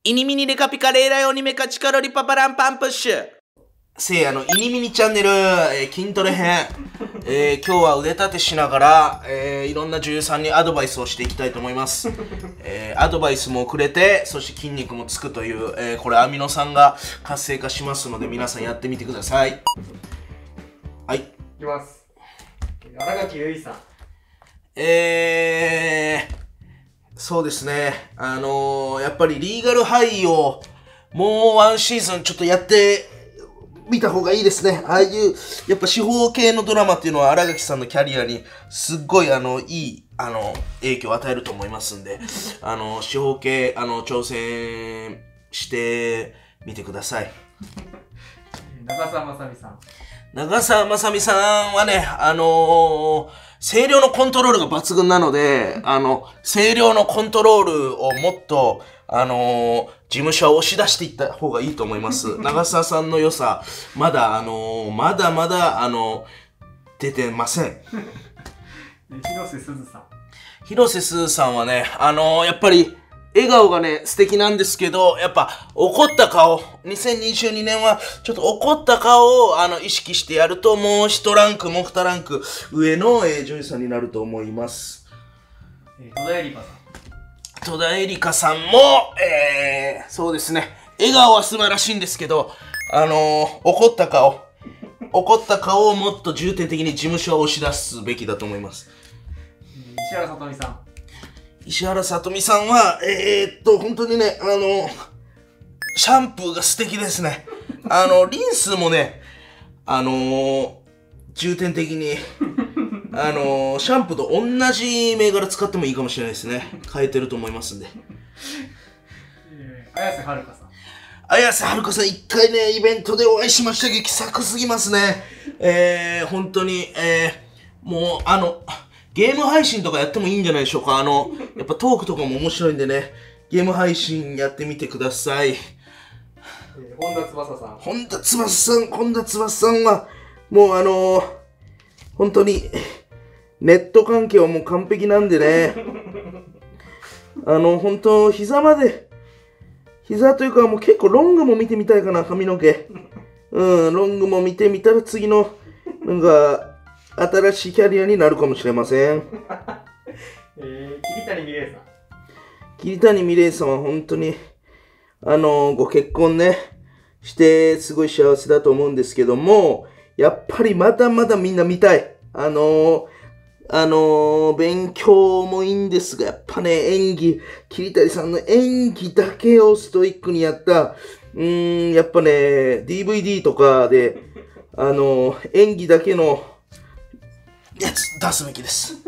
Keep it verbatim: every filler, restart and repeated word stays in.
イニミニレカピカレーラヨニメカチカロリパパランパンプッシュ。せいやのイニミニチャンネル、えー、筋トレ編、えー、今日は腕立てしながら、えー、いろんな女優さんにアドバイスをしていきたいと思います。えー、アドバイスもくれて、そして筋肉もつくという、えー、これアミノ酸が活性化しますので、皆さんやってみてください。はい。いきます。新垣結衣さん。 えー、そうですね。あのー、やっぱりリーガルハイをもうワンシーズンちょっとやってみた方がいいですね。ああいう、やっぱ司法系のドラマっていうのは新垣さんのキャリアにすっごいあの、いい、あの、影響を与えると思いますんで、あの、司法系、あの、挑戦してみてください。 長澤まさみさん。 長澤まさみさんはね、あのー、声量のコントロールが抜群なので、あの、声量のコントロールをもっと、あのー、事務所は押し出していった方がいいと思います。長澤さんの良さ、まだ、あのー、まだまだ、あのー、出てません。 広瀬すずさん。 広瀬すずさんはね、あのー、やっぱり、笑顔がね、素敵なんですけど、やっぱ、怒った顔、にせんにじゅうにねんは、ちょっと怒った顔を、あの、意識してやると、もう一ランク、もう二ランク、上の、えー、女優さんになると思います。 えー、戸田恵梨香さん。 戸田恵梨香さんも、えー、そうですね、笑顔は素晴らしいんですけど、あのー、怒った顔、怒った顔をもっと重点的に事務所は押し出すべきだと思います。 石原さとみさん。 石原さとみさんは、えー、っと、本当にね、あの、シャンプーが素敵ですね。あの、リンスもね、あのー、重点的に、あのー、シャンプーと同じ銘柄使ってもいいかもしれないですね。変えてると思いますんで。 えー、綾瀬はるかさん。 綾瀬はるかさん、一回ね、イベントでお会いしましたけど、気さくすぎますね。えー、本当に、えー、もう、あの、ゲーム配信とかやってもいいんじゃないでしょうか。あの、やっぱトークとかも面白いんでね、ゲーム配信やってみてください。 えー、本田翼さん。 本田翼さん、本田翼さんは、もうあのー、本当に、ネット環境も完璧なんでね、あの、本当膝まで、膝というかもう結構ロングも見てみたいかな、髪の毛。うん、ロングも見てみたら次の、なんか、新しいキャリアになるかもしれません。 えー、桐谷美玲さん。 桐谷美玲さんは本当に、あのー、ご結婚ね、してすごい幸せだと思うんですけども、やっぱりまだまだみんな見たい。あのー、あのー、勉強もいいんですが、やっぱね、演技、桐谷さんの演技だけをストイックにやった、うーん、やっぱね、ディーブイディー とかで、あのー、演技だけの、やつ出すべきです。